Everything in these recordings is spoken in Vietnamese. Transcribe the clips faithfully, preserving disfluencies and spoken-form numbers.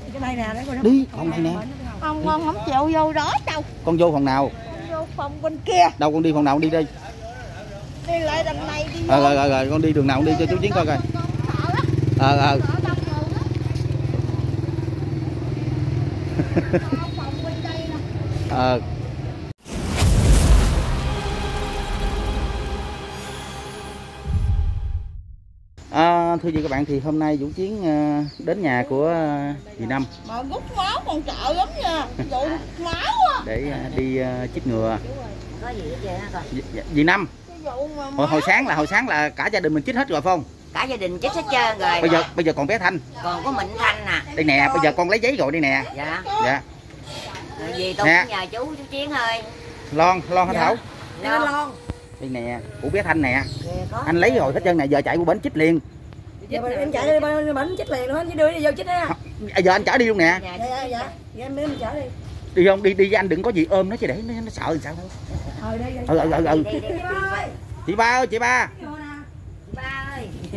Cái này nè, đi phòng này nè. Không, con không chịu vô đó đâu. Con vô phòng nào? Con vô phòng bên kia. Đâu con đi phòng nào con đi đi. Đi lại đằng này đi. Ờ rồi, rồi rồi con đi đường nào con đi cho chú Chiến coi coi. Ờ ờ. Ờ. À, thưa chị các bạn, thì hôm nay Vũ Chiến uh, đến nhà của uh, dì Năm. Mà rút máu còn sợ lắm nha, vụ máu á. Để uh, đi uh, chích ngừa. Có gì vậy hả? Dì, dì Năm. Hồi, hồi sáng là hồi sáng là cả gia đình mình chích hết rồi phải không? Cả gia đình chích hết trơn rồi. Bây giờ bây giờ còn bé Thanh. Còn có mình Thanh nè. Đây nè, bây giờ con lấy giấy rồi đây nè. Dạ. Dạ. Rồi gì tôi cũng nhờ chú chú Chiến ơi. Lon, Lon hả Thảo? Lon. Lon. Đây nè, của bé Thanh nè. Anh lấy rồi hết trơn nè, giờ chạy qua bển chích liền. Giờ em chạy đi bển chích liền luôn, chứ đưa đi vô chích ha. Giờ anh chở đi luôn nè. Dạ dạ dạ. Dạ em em chở đi. Đi không? Đi đi với anh đừng có gì ôm nó chứ để nó, nó sợ thì sao. Ờ đây đây. Ừ ừ ừ. ừ. Chị ba ơi, chị ba. Chị ba ơi. Đi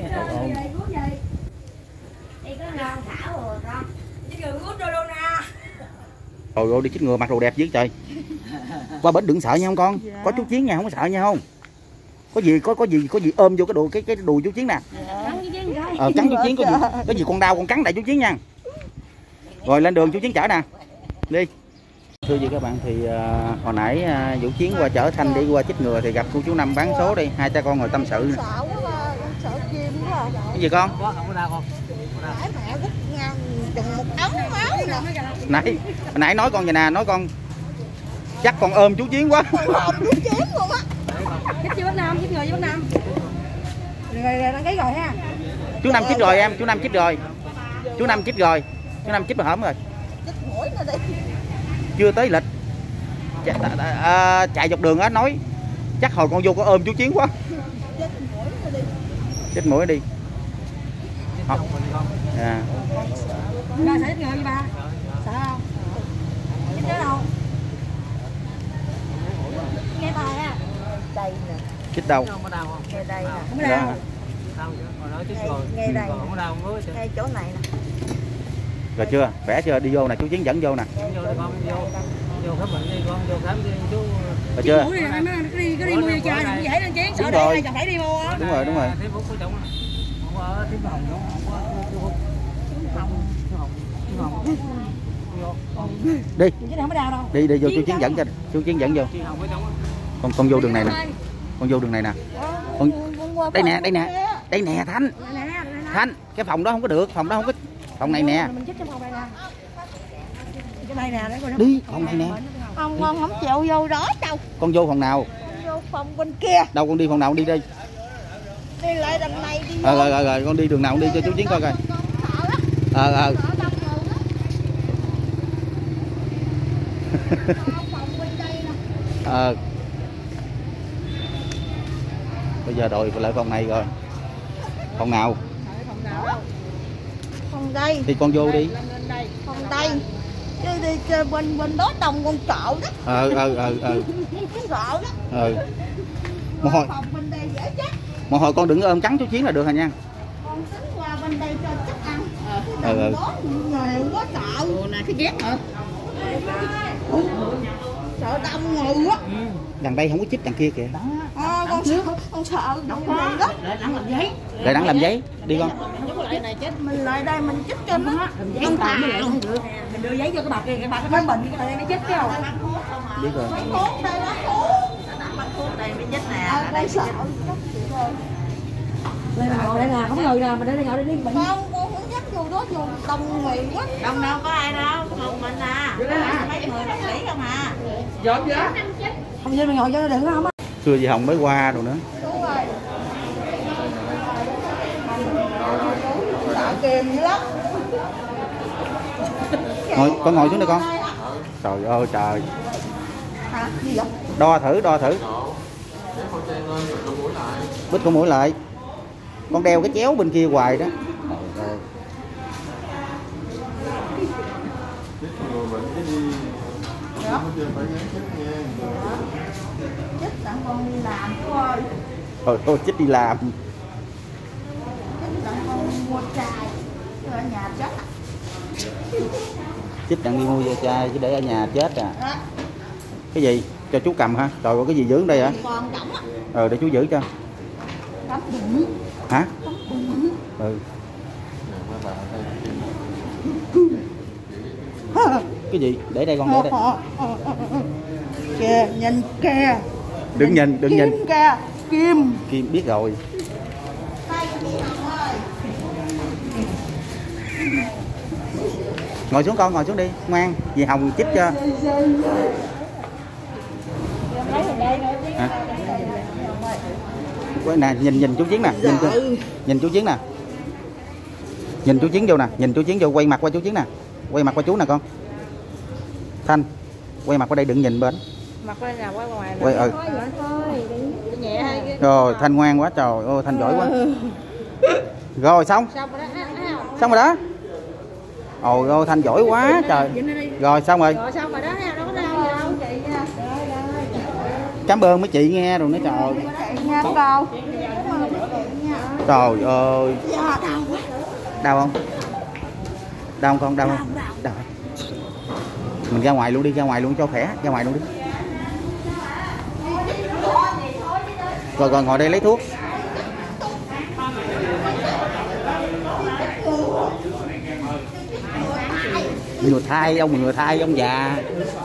có ngon Thảo rồi con. chích ngừa rút rồi luôn nè. Rồi rồi đi chích ngừa mặc đồ đẹp dữ trời. Qua bển đừng sợ nha không con. Dạ. Có chú Chiến nha, không có sợ nha không. Có gì có có gì có gì ôm vô cái đùi cái cái đùi chú Chiến nè. Cắn chú Chiến coi. Ờ cắn chú Chiến có gì có gì con đau con cắn đại chú Chiến nha. Rồi lên đường chú Chiến chở nè. Đi. Thưa chị các bạn, thì uh, hồi nãy uh, Vũ Chiến qua chở Thanh đi qua chích ngừa thì gặp cô chú Năm bán số đi, hai cha con ngồi tâm sự. Sợ quá, sợ chim quá. Cái gì con? Có không có đau không? Nãy mẹ rút ngang chừng một ống máu nè. Nãy hồi nãy nói con vậy nè, nói con chắc con ôm chú Chiến quá. Ôm chú Chiến luôn á. Chích chưa Bắc Nam, chích ngừa với Bắc Nam. Rồi rồi đăng ký rồi ha. Chú Năm chích rồi em, chú Năm chích rồi. Chú Năm chích rồi. Chú Năm chích mà hổm rồi. Chích mũi nữa đi. Chưa tới lịch. Chạy, à, chạy dọc đường á nói chắc hồi con vô có ôm chú Chiến quá. Chích mũi nữa đi. Chích mũi đi. Học. À. Ba sợ chích ngừa với ba. Sợ không? Chích nữa đâu? Nghe bài á. Đây nè. Chích đâu? Không có đau không? Ngay đây nè. Không có đau. Đau chưa? Hồi đó chích rồi. Ngay đây. Còn không có đau mới chưa? Ngay chỗ này nè. Rồi chưa? Khỏe chưa? Đi vô nè, chú Chiến dẫn vô nè. Vô đi con, vô. Vô khám bệnh đi con, vô khám đi chú. Rồi chưa? Mũi này cứ đi cứ đi mua cho chơi dễ lên Chiến, sợ rồi. đây chẳng phải đi mua á. Đúng rồi, đúng rồi. Thêm phút của chồng. Không có thêm hồng không? Không có chú Hùng. Chú Hồng. Chú Hồng. Đi. Chứ không có đau đâu. Đi đi vô chú Chiến dẫn cho. Chú Chiến dẫn vô. Con con vô đường này nè. Con vô đường này nè. Con đây nè, đây nè. Đây nè Thanh. Thanh, cái phòng đó không có được, phòng đó không có. Phòng này nè. Mình chích trong phòng này nè. Cái này nè, đấy đi phòng này nè. Không, con không chịu vô đó đâu. Con vô phòng nào? Vô phòng bên kia. Đâu con đi phòng nào con đi đi. Đi lại đằng này đi. Ờ rồi rồi rồi con đi đường nào con đi cho chú Chiến coi coi. Ờ ờ. Ờ. Bây giờ đổi lại phòng này rồi. Phòng nào? Phòng đây. Thì con vô đi. Phòng đây. Chứ đi chơi bên bên đó đông con sợ đó. Ờ ờ ờ ờ. Sợ đó. Ờ. Một hồi. Phòng bên đây dễ chết. Một hồi con đừng ôm cắn chú Chiến là được hả nha. Con tính qua bên đây cho chắc ăn. Ờ ờ. Đó nghèo quá sợ. Ủa này cái ghét hả? Sợ đông người á. Đằng đây không có chích đằng kia kìa. À, con sợ, con sợ đông người đó. Để đắng làm giấy. Để đắng làm giấy. Đi con. Mình lại đây mình chích cho nó. Giấy tạm mới được. Mình đưa giấy cho cái bà kia, cái bà cái nói bệnh cái này nó chích cái không? Biết rồi. Thuốc đây là thuốc. Bắt thuốc đây mới chích nè. À, con sợ. Đây là ngồi đây nè, không ngồi nè, mà đây là ngồi đây đi bệnh. Không, con không dám vô đó vô đông người quá. Đông đâu có ai đâu, có một mình à. Mấy người bác sĩ không à. Dọn vậy? Không vô mình ngồi cho nó đừng không á. Xưa dì Hồng mới qua rồi nữa. Đúng rồi. Sợ kìm dữ lắm. Ngồi, con ngồi xuống đây con. Trời ơi trời. Hả? Gì vậy? Đo thử, đo thử. Bít con mũi lại. Con đeo cái chéo bên kia hoài đó. Chích tặng con đi làm chú ơi. Thôi thôi chích đi làm. Chích tặng con mua chai. Chứ ở nhà chết. Chích đang đi mua ve chai chứ để ở nhà chết à. Cái gì? Cho chú cầm ha. Trời ơi, cái gì dưỡng đây hả? Còn đóng á. Ờ để chú giữ cho. Tắm bụng. Hả? Tắm bụng. Ừ. Cái gì? Để đây con để đây. Kìa, nhìn kìa. Đừng nhìn, đừng nhìn. Kim kìa, kim. Kim biết rồi. Ngồi xuống con, ngồi xuống đi, ngoan. Dì Hồng chích cho. Hả? Quay nè, nhìn nhìn chú Chiến nè, nhìn chú, nhìn chú Chiến nè. Nhìn chú Chiến vô nè, nhìn chú Chiến vô, quay mặt qua chú Chiến nè. Quay mặt qua chú nè con. Thanh, quay mặt qua đây, đừng nhìn bên. Mặt đây là quay ngoài. Quay ừ. Nhẹ hay. Rồi, Thanh ngoan quá trời ơi, Thanh giỏi quá. Rồi xong. Xong rồi đó. Xong rồi đó. Ôi ôi Thanh giỏi quá trời. Rồi xong rồi. Rồi xong rồi đó, đâu có đau gì đâu. Cảm ơn mấy chị nghe rồi nữa trời. Nha con. Trời ơi. Đau không? Đau không con? Đau không? Đau. Mình ra ngoài luôn đi, ra ngoài luôn cho khỏe, ra ngoài luôn đi. Rồi rồi ngồi đây lấy thuốc. Người thai ông, người thai ông già.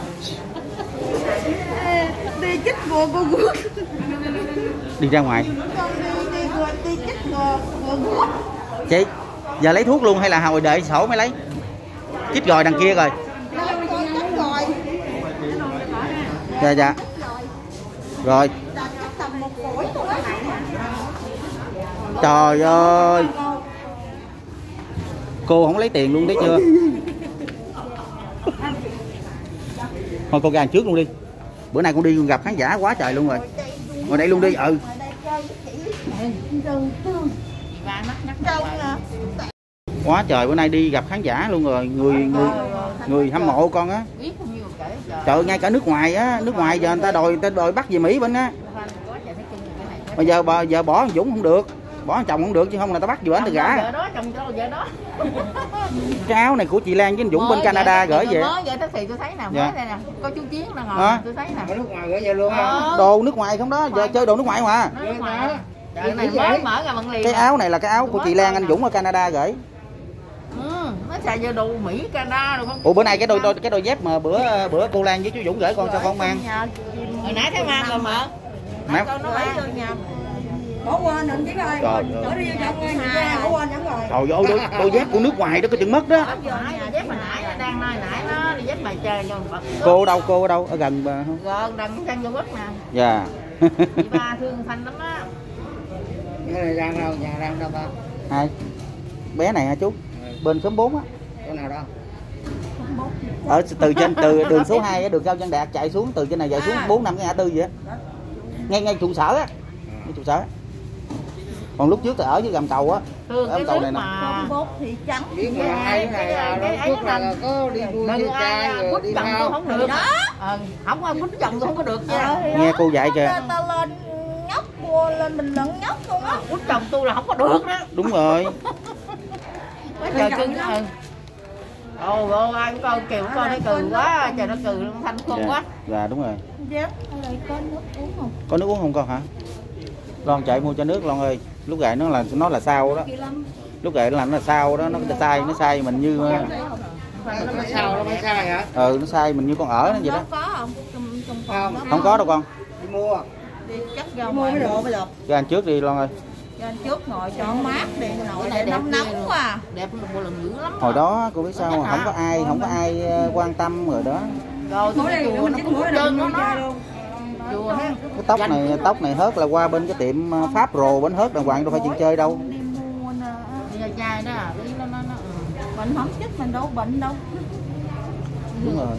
Đi chích ngừa cô guốc. Đi ra ngoài. Con đi đi ngừa đi chích ngừa ngừa guốc. Chị, giờ lấy thuốc luôn hay là hồi đợi sổ mới lấy? Chích rồi đằng kia rồi. Dạ dạ. Rồi. Trời ơi. Cô không lấy tiền luôn đấy chưa? Thôi cô ra trước luôn đi. Bữa nay con đi gặp khán giả quá trời luôn rồi. Ngồi đây luôn đi. Ừ. Quá trời, bữa nay đi gặp khán giả luôn rồi. Người người người hâm mộ con á. Trời ơi, ngay cả nước ngoài á, nước ngoài giờ người ta đòi người ta đòi bắt về Mỹ bên á. Bây giờ bà giờ bỏ thằng Dũng không được, bỏ thằng chồng không được chứ không là ta bắt về anh ta gả. Cái áo này của chị Lan với anh Dũng bên Canada gửi về. Mới vậy thì tôi thấy nè, mới đây nè, có chú Chiến đang ngồi, tôi thấy nè. Nước ngoài gửi về luôn không? Đồ nước ngoài không đó, giờ chơi đồ nước ngoài mà. Cái này mới mở ra bằng liền. Cái áo này là cái áo của chị Lan anh Dũng ở Canada gửi. Ừ, nó xài giờ đồ Mỹ, Canada rồi không? Ủa bữa nay cái đôi cái đôi dép mà bữa bữa cô Lan với chú Dũng gửi con sao con mang? Hồi nãy thấy mang rồi mà. Má. Con nó lấy vô nhà. Bỏ quên anh Chiến ơi. Trời Bỏ đi vô trong ngay nhà, bỏ quên vẫn rồi. Trời ơi, đôi, đôi dép của nước ngoài đó có chừng mất đó. Dép hồi nãy đang nói nãy nó đi dép bài chơi cho bật. Cô ở đâu, cô ở đâu? Ở gần bà không? Gần đằng sang Trung Quốc nè. Dạ. Chị ba thương Thanh lắm á. Cái này đang đâu, nhà đang đâu ba? Hai. Bé này hả chú? Bên xóm bốn á. Chỗ nào đó? Ở từ trên từ đường số hai á, đường Cao Văn Đạt chạy xuống từ trên này chạy xuống bốn năm cái ngã tư vậy á. Ngay ngay trụ sở á. Ngay trụ sở. Còn lúc trước thì ở dưới gầm cầu á. Thương cái cầu nước này nè. mà Bốt thị trắng. Biết mà hai cái này là lúc trước là có đi mua đừng dây chai ai rồi quýt đi chồng tôi thao. không được đó. Ờ, không ai quýt chồng tôi không có được nha. Nghe cô dạy kìa. Ta lên nhóc mua lên bình luận nhóc luôn á. Quýt chồng tôi là không có được đó. Đúng rồi. Quá trời cưng đó. Ồ ồ ai cũng coi kìu coi nó cừ quá, trời nó cừ Thanh khôn quá. Dạ đúng rồi. Dép, ở đây có nước uống không? Có nước uống không con hả? Lon chạy mua cho nước Lon ơi. Lúc gậy nó là nó là sao đó. Lúc gậy nó là nó là sao đó, nó sai nó sai mình như Nó mới sao, nó mới sai hả? ừ nó sai mình như con ở nó vậy đó. Có không? Trong trong Không. phòng Không có đâu con. Đi mua. đi chắc ra ngoài mua mới được. Cho anh trước đi Lon ơi. Cho anh trước ngồi cho mát đi, nội này nóng nóng quá. Đẹp một lần dữ lắm. Hồi đó cô biết sao không, không có ai không có ai quan tâm rồi đó. Rồi Mỗi cái đây chùa nó cũng hết trơn đó nó. luôn. Chùa ha. Cái tóc này tóc này hớt là qua bên cái tiệm Pháp Rồ bánh hớt đàng hoàng đâu phải chuyện chơi đâu. Đi mua nè. Đi ra chai đó, ý nó nó nó. Bệnh không chích mình đâu bệnh đâu. Đúng rồi.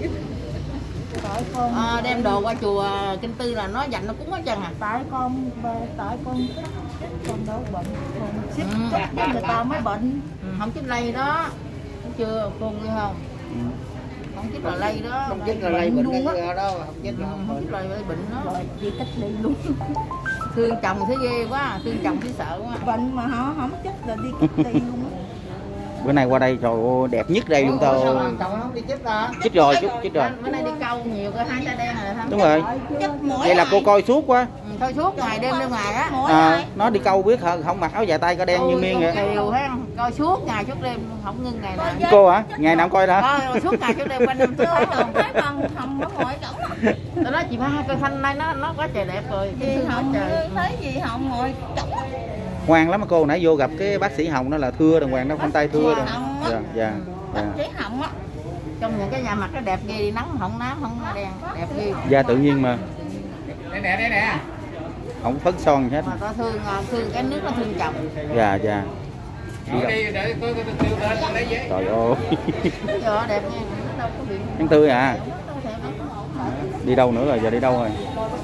Tại con À, đem đồ qua chùa Kinh Tư là nó dành nó cúng hết trơn à. tại con tại con chích con đâu bệnh con chích Ừ. chích người ta mới bệnh. Ừ, không chích lây đó. Thấy chưa cô nghe không? Ừ. Không chích là lây đó. Không chích là lây bệnh cái kia đó, không chích Ừ, là không chích lây lây bệnh đó. Rồi đi cách ly luôn. Thương chồng thấy ghê quá, thương chồng thấy sợ quá. Bệnh mà họ không chích là đi cách ly luôn á. Bữa nay qua đây trời ơi, đẹp nhất đây luôn tao. Chồng nó không đi chích ra. Chích rồi, chút chích rồi. Bữa nay đi câu nhiều cái hai tay đen rồi. Đúng rồi. Vậy là cô coi suốt quá. Ừ, thôi suốt ngày đêm đêm ngày á. À, nó đi câu biết không mặc áo dài tay có đen như miên vậy. Chiều ha, coi suốt ngày suốt đêm không ngưng ngày nào. Cô hả? Ngày nào coi hả? Coi suốt ngày suốt đêm quanh năm tôi thấy không? Thấy con không có ngồi cổng. Tôi nói chị ba coi thanh này nó nó quá trời đẹp rồi. Chị Hồng thấy gì Hồng ngồi cổng. Ngoan lắm cô, nãy vô gặp cái bác sĩ Hồng đó là thưa đàng hoàng, đâu không tay thưa đâu. Dạ, dạ. Bác sĩ Hồng á. Trong những cái nhà mặt nó đẹp ghê, đi nắng không nám không đen, đẹp ghê. Da tự nhiên mà. Đây nè, đây nè. Không phấn son gì hết. Mà có thương thương cái nước nó thương chồng. Dạ, dạ. Đi đi để tôi tôi tiêu lên lấy giấy. Trời ơi. Giờ đẹp nha, nó đâu có bị. Tháng tư à. Đi đâu nữa rồi, giờ đi đâu rồi?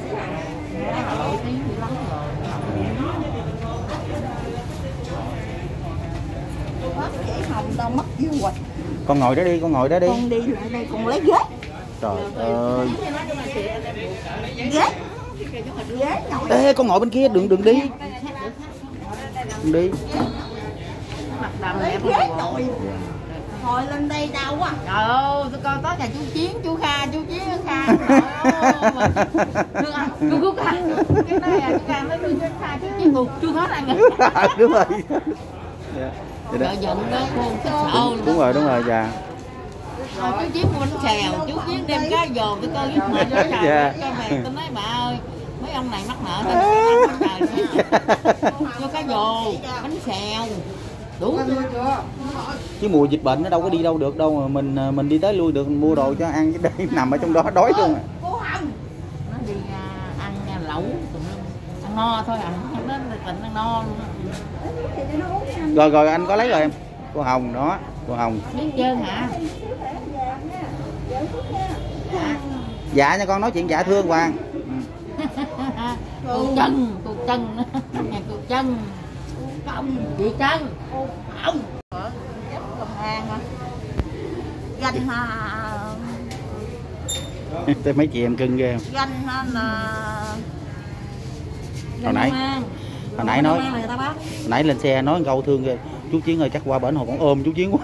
Bác sĩ Hồng tao mất yêu rồi. Con ngồi đó đi, con ngồi đó đi. Con đi lại đây con lấy ghế. Trời ơi. Ghế. Ghế ngồi. Ê, con ngồi bên kia, đừng đừng đi. Đừng đi. Mặt đầm Lấy đẹp ghế không? ngồi. Ngồi lên đây đau quá. Trời ơi, tôi coi tới nhà chú Chiến, chú Kha, chú Chiến, chú Kha. Được à, chú Cúc Kha. Cái này à, chú Kha nói tôi chú Kha, chú Chiến thuộc, chú hết anh rồi. Đúng rồi. Dạ. Vợ giận đó, cô sợ luôn. Đúng rồi, đúng rồi, dạ. Rồi chú Chiến mua bánh xèo, chú Chiến đem cá giò tôi coi giúp mệt cho trời. Dạ. Cho về tôi nói bà ơi, mấy ông này mắc nợ tôi ăn bánh trời cho cá giò, bánh xèo. Đủ chưa? Chứ mùa dịch bệnh nó đâu có đi đâu được đâu mà mình mình đi tới lui được, mua đồ cho ăn chứ đây nằm ở trong đó đói luôn à. Cô Hồng. Nó đi uh, ăn uh, lẩu, ăn no thôi à, không đến bệnh ăn no luôn. Rồi rồi anh có lấy rồi em. Cô Hồng đó, cô Hồng. Biết trơn hả? Dạ nha con, nói chuyện dạ thương Hoàng. Cô Trân, cô Trân, nhà cô Trân. Không, chị Trân. Không. Công an hả? Ganh hả? Tới mấy chị em cưng ghê. Ganh hả là Hồi nãy hồi nãy nói hồi nãy lên xe nói câu thương ghê. Chú Chiến ơi chắc qua bển hồi còn ôm chú Chiến quá.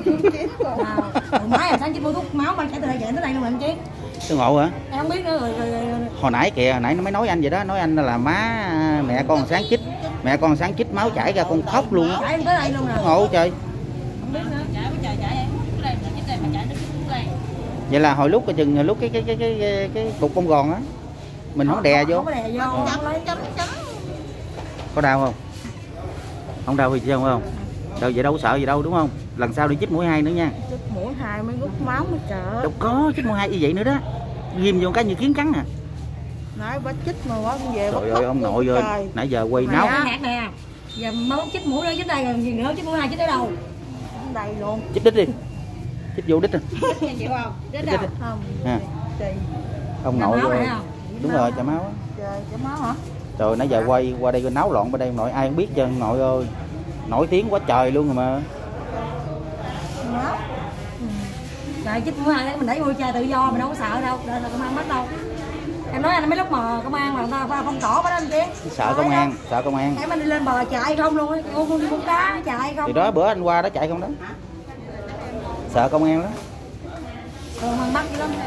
Máy là sáng chị mua thuốc máu ban chạy từ đây về tới đây luôn anh Chiến. Tôi ngộ hả? Em không biết nữa rồi, rồi, rồi. Hồi nãy kìa, hồi nãy nó mới nói anh vậy đó, nói anh là má mẹ con sáng chích, mẹ con sáng chích máu chảy ra con khóc luôn á. Em tới đây luôn nè. Ngộ trời. Không biết nữa. Chạy chạy chạy em cái đây mà cái đây mà chạy nó cái đây. Vậy là hồi lúc cái chừng hồi lúc cái cái cái cái cái, cái cục bông gòn á mình không đè vô. Không có đè vô. Chấm lấy chấm chấm. Có đau không? Không đau thì sao không? Đâu vậy đâu có sợ gì đâu đúng không? Lần sau đi chích mũi hai nữa nha. Chích mũi hai mới rút máu mới trợ. Đâu có chích mũi hai như vậy nữa đó. Ghim vô cái như kiến cắn à. Nói bác chích mà bác về. Trời ơi ông nội ơi, nãy giờ quay náo. Hạt nè. Giờ mới chích mũi nữa chích đây rồi gì nữa chích mũi hai chích ở đâu? Đây luôn. Chích đít đi. Chích vô đít. Chích chịu không? Đít đâu? Không. Ha. Chị. Ông nội ơi. Đúng rồi, chà máu á. Trời, chà máu hả? Trời nãy giờ quay qua đây náo loạn bên đây nội ai không biết chứ nội ơi. Nổi tiếng quá trời luôn rồi mà. Máu. Ừ. Trời chích mũi hai mình đẩy vô cha tự do mình đâu có sợ đâu, đây là công an bắt đâu. Em nói anh mấy lúc mà công an mà người ta phong tỏa bắt đó anh Chiến. Sợ công an, sợ công an. Em anh đi lên bờ chạy không luôn á, cô đi bún đá chạy không. Thì đó bữa anh qua đó chạy không đó. Sợ công an đó. Công an bắt dữ lắm.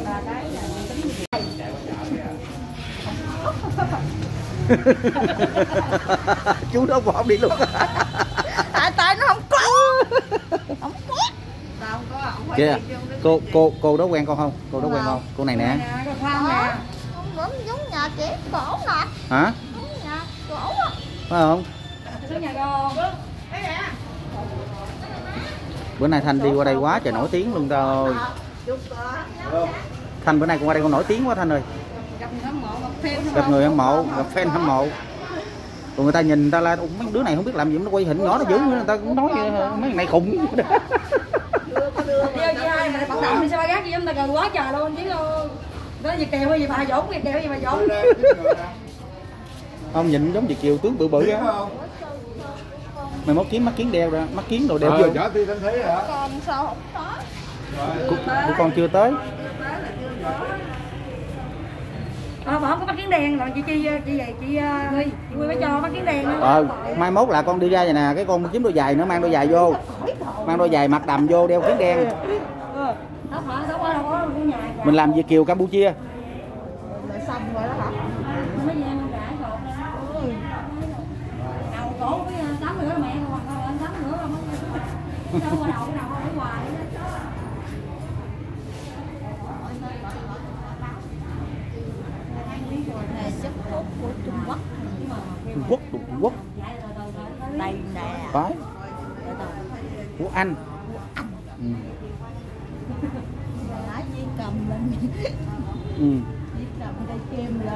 Chú đó bỏ đi luôn. À, tại nó không có. Không có. Sao không có? Không phải Kìa, cô cô cô đó quen con không? Cô đó quen Không. không? Cô này nè. Khoan nè. Giống giống nhà chị cổ nè, Hả? giống nhà cổ á. Phải không? Xuống nhà con. Bữa nay Thanh đi qua đây quá trời nổi tiếng luôn rồi. Thanh bữa nay con qua đây con nổi tiếng quá Thanh ơi. Gặp người hâm mộ, gặp fan. Gặp người hâm mộ, gặp fan hâm mộ. Còn người ta nhìn người ta là mấy đứa này không biết làm gì nó quay hình nhỏ nó dữ người ta cũng nói mấy thằng này khùng. Đưa chị hai mà bắt đầu đi xe ba gác gì chúng ta gần quá trời luôn chứ đâu. Đó gì kèo hay gì bà dũng, gì kèo gì bà dũng. Không nhìn giống Việt Kiều tướng bự bự á. Mày móc kiếm mắt kiến đeo ra, mắt kiến đồ đeo vô. Chở Thi Thanh Thúy hả? Còn sao không có? Của, của con chưa tới. Ờ, bà không có mắt kiến đen rồi chị chi chị gì chị Huy chị Huy mới cho mắt kiến đen nữa. Ờ, mai mốt là con đi ra vậy nè, cái con kiếm đôi giày nữa, mang đôi giày vô, mang đôi giày mặc đầm vô đeo kiến đen. Không phải đâu có đâu có nhà. Mình làm Việt kiều Campuchia. Là xong rồi đó hả? Mấy em rải cột nè. Đầu cổ với tắm nữa mẹ còn còn tắm nữa không có. Đâu qua đầu cái đầu ở ngoài. Này chất cốt của Trung Quốc. Trung Quốc, Trung Quốc. Đây nè. Phải. Của Anh. Ừ. Nói chỉ cầm lên. Ừ. Chỉ cầm cây kem lên.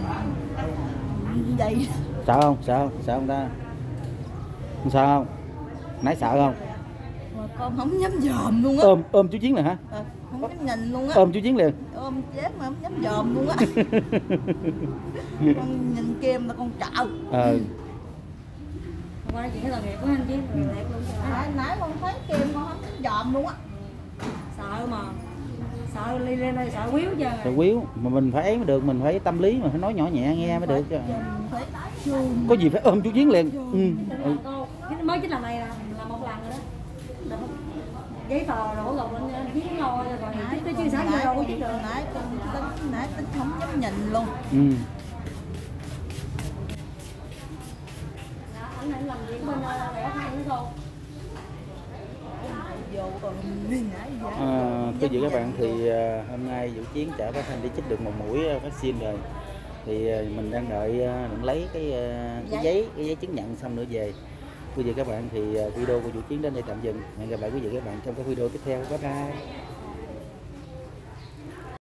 Vậy. Sợ không? Sợ không? Sợ không ta? Không sợ không? Nãy sợ không? Mà con không dám dòm luôn á. Ôm ôm chú Chiến này hả? À, không dám nhìn luôn á. Ôm chú Chiến liền. Ôm chết mà không dám dòm luôn á. Con nhìn kem là con trạo. Ờ. Qua nói chuyện là nghiệp của anh Chiến rồi đẹp luôn. Nãy nãy con thấy kem con không dám dòm luôn á. Sợ mà. Sợ đi lên đây sợ quýu chứ. Sợ quýu mà mình phải ấy mới được, mình phải tâm lý mà phải nói nhỏ nhẹ nghe mới được chứ. Phải chuông. Có gì phải ôm chú Chiến liền. Ừ. Ừ. Mới chính lần này là, là một lần rồi đó. Giấy tờ đổ gục lên anh Chiến lo rồi còn Nãy tới chưa sáng giờ đâu có chiến được. Nãy con tính nãy tính không dám nhìn luôn. Ừ. Anh này làm việc bên đẻ hai nữa cô. Vô còn nãy giờ. À, thưa quý vị các bạn thì uh, hôm nay Vũ Chiến chở bác Thanh đi chích được một mũi uh, vaccine rồi, thì uh, mình đang đợi uh, đừng lấy cái, uh, cái giấy cái giấy chứng nhận xong nữa về. Quý vị các bạn thì uh, video của Vũ Chiến đến đây tạm dừng. Hẹn gặp lại quý vị các bạn trong các video tiếp theo. Bye bye.